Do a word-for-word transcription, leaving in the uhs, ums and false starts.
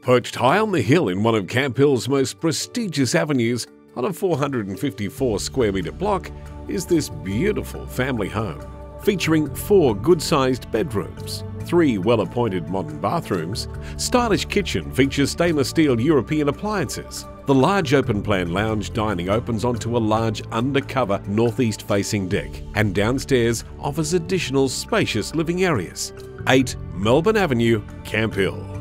Perched high on the hill in one of Camp Hill's most prestigious avenues on a four hundred fifty-four square metre block is this beautiful family home. Featuring four good-sized bedrooms, three well-appointed modern bathrooms, stylish kitchen features stainless steel European appliances. The large open-plan lounge dining opens onto a large undercover northeast-facing deck, and downstairs offers additional spacious living areas. eight Melbourne Avenue, Camp Hill.